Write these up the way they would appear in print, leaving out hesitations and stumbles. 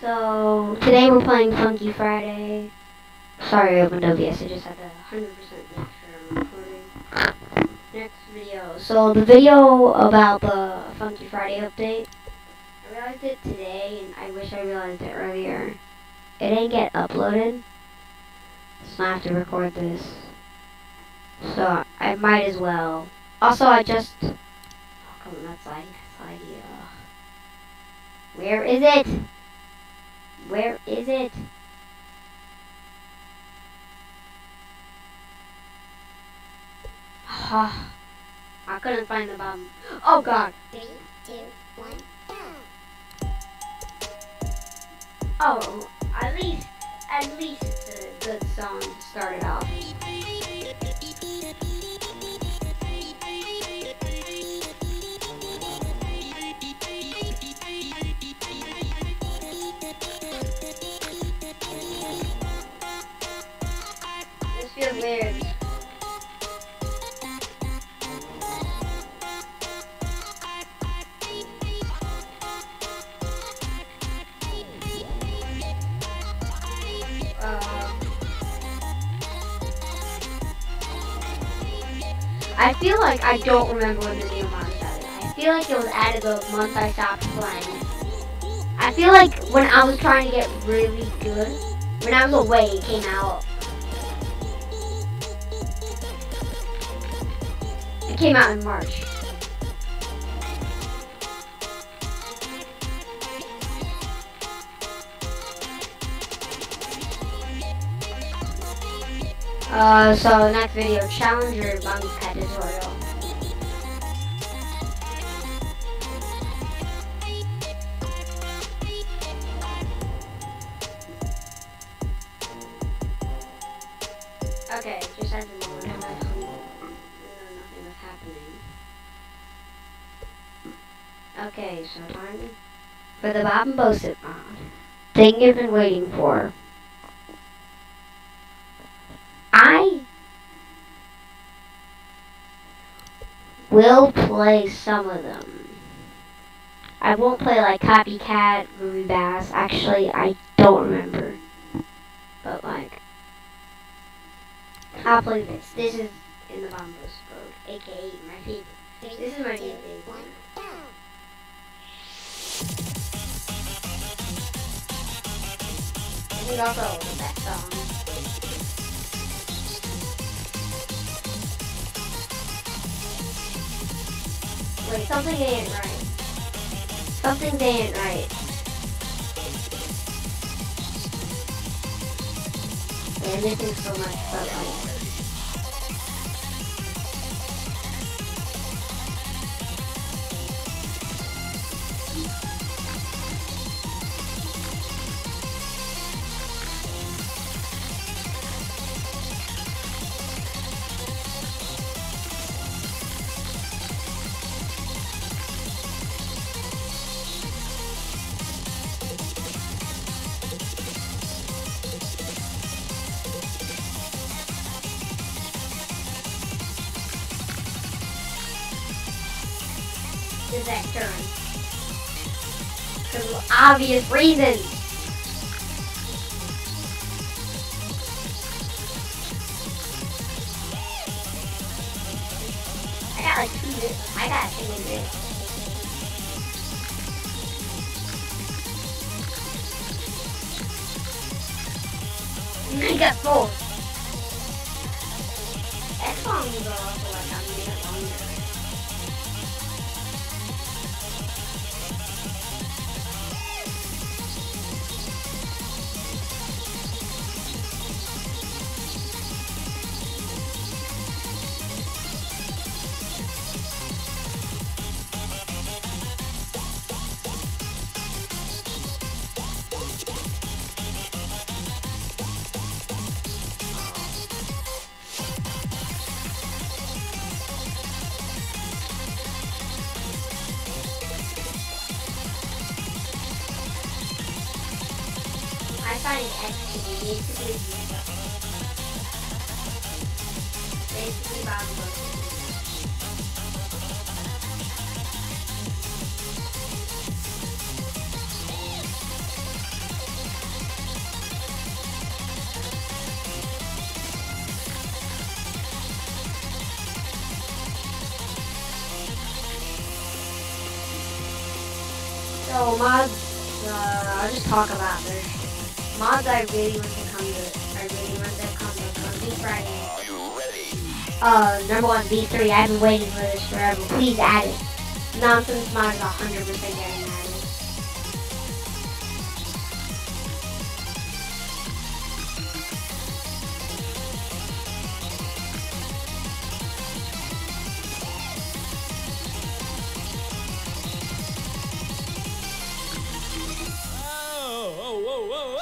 So, today we're playing Funky Friday. Sorry, I opened OBS, I just had to 100% make sure I'm recording. Next video. So, the video about the Funky Friday update, I realized it today, and I wish I realized it earlier. It didn't get uploaded, so I have to record this. So, I might as well. Also, I just... Oh, come on, that's like... Where is it? Where is it? I couldn't find the bottom. Oh god. 3, 2, 1, go! Oh, at least the good song started off. This feels weird. I feel like I don't remember when the new mod was added. I feel like it was added the month I stopped playing. I feel like when I was trying to get really good, when I was away, it came out. It came out in March. So next video, Challenger Bamboo Cat tutorial. Okay, just at the moment, nothing was happening. Okay, so time for the Bob and Bosip mod. Thing you've been waiting for. I will play some of them. I won't play like Copycat, Ruby Bass. Actually, I don't remember. But like, I'll play this. This is in the Bombos mode, aka my favorite. This is my favorite. 1, go! This is also the best song. Wait, something ain't right. Something ain't right. Man, this is so much fun. Is that turn? For obvious reasons. I got like 2 minutes. I got 2 minutes. I got 4. X songs are also like a minute longer. I find X to be basically Bob Bosip. So mods, I'll just talk about this. Mods I really want to come to Funky Friday. Are you ready? Number one, B3. I've been waiting for this forever. Please add it. Nonsense mod is 100% getting added. Whoa,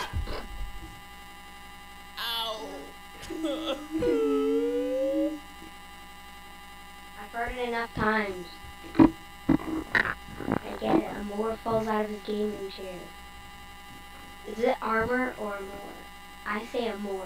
ah! Ow! I've heard it enough times. I get it. Amor falls out of his gaming chair. Is it armor or Amor? I say Amor.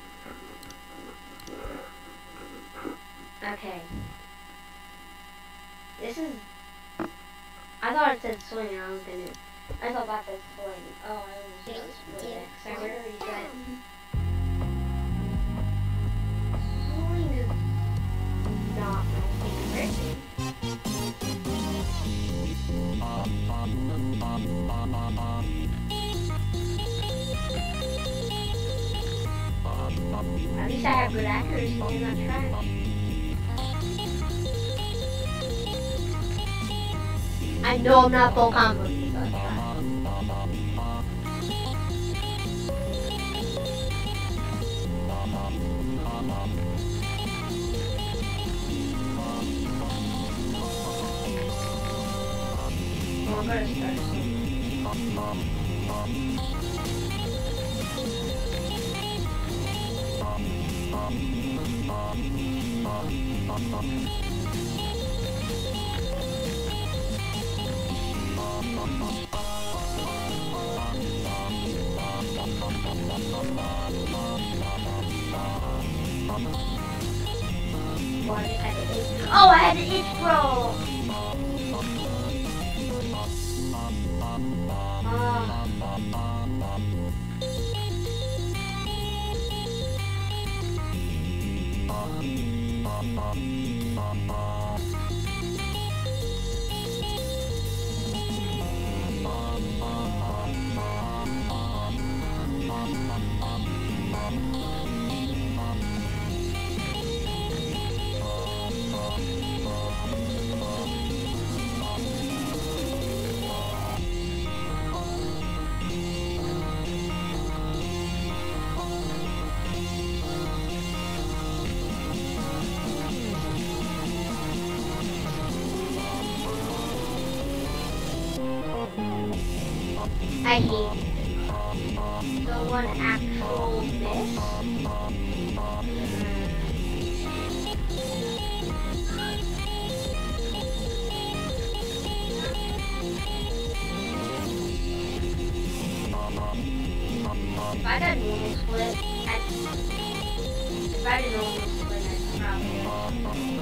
Okay. This is... I thought it said swing and I thought that said swing. Oh, I almost said split it. 'Cause I already said... Swing is not my favorite. At least I have good accuracy and not trash. I know I'm not full combo, so it's trash. Well, I'm gonna start soon. Oh, I had an itch roll! I hate it. So one actual miss. If I did normal split, if I did normal split, I'd probably.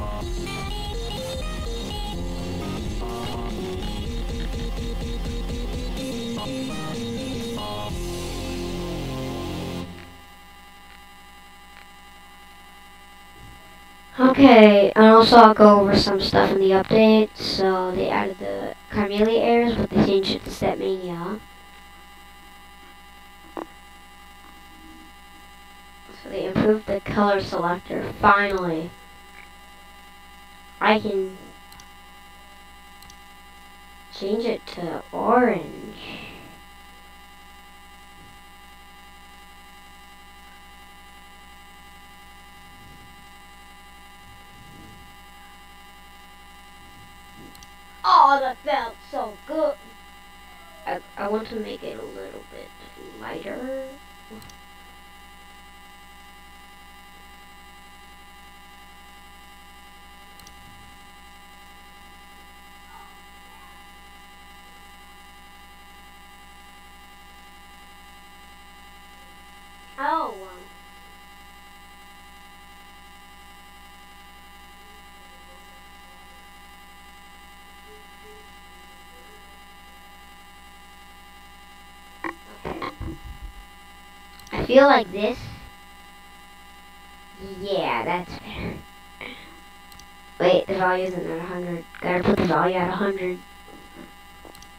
Okay, and also I'll go over some stuff in the update. So they added the Carmelia errors, but they changed it to Stepmania. So they improved the color selector. Finally, I can change it to orange. Oh, that felt so good. I want to make it a little bit lighter. Oh. I feel like this. Yeah, that's better. Wait, the value isn't at 100. Gotta put the value at 100.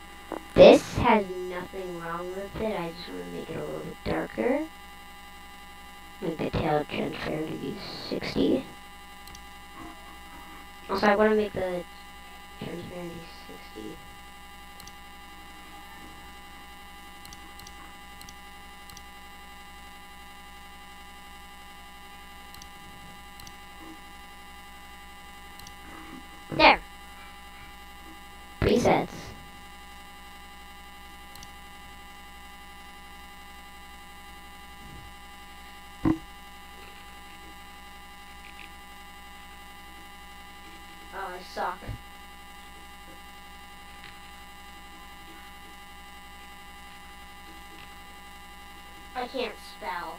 This has nothing wrong with it. I just want to make it a little bit darker. Make the tail transparency be 60. Also, I want to make the transparency 60. There. Presets. Oh, I suck. I can't spell.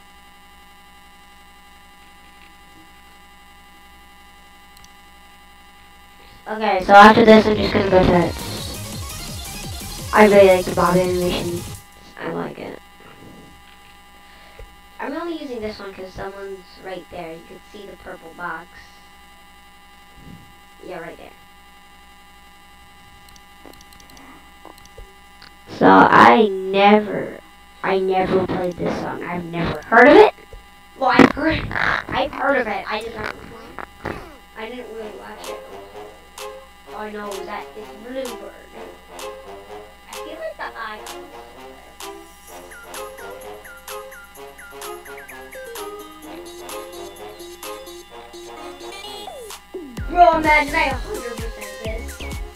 Okay, so after this, I'm just gonna go to. I really like the Bob animation. I like it. I'm only using this one because someone's right there. You can see the purple box. Yeah, right there. So I never played this song. I've never heard of it. Well, I've heard of it. I didn't really watch it. All I know is that it's Bluebird. I feel like the eye. Bro, imagine I 100% this.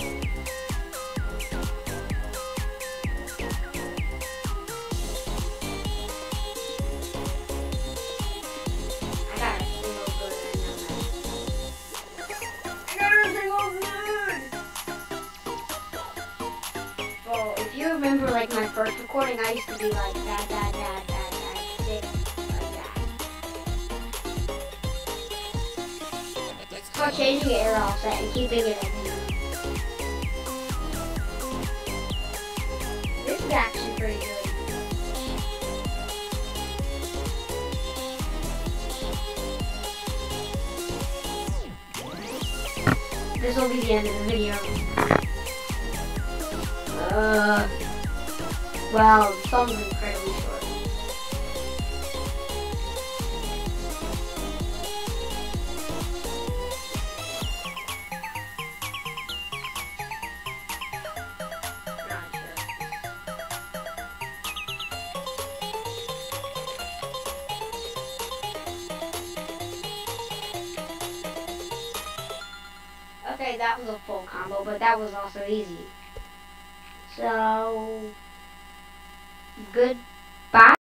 I got a single good, I know that. I got a single good! Well, if you remember like my first recording, I used to be like that, sick, like that. It's called changing your air offset and keeping it at zero. This is actually pretty good. This will be the end of the video. Well, the song's incredibly short. Not sure. Okay, that was a full combo, but that was also easy. So, goodbye.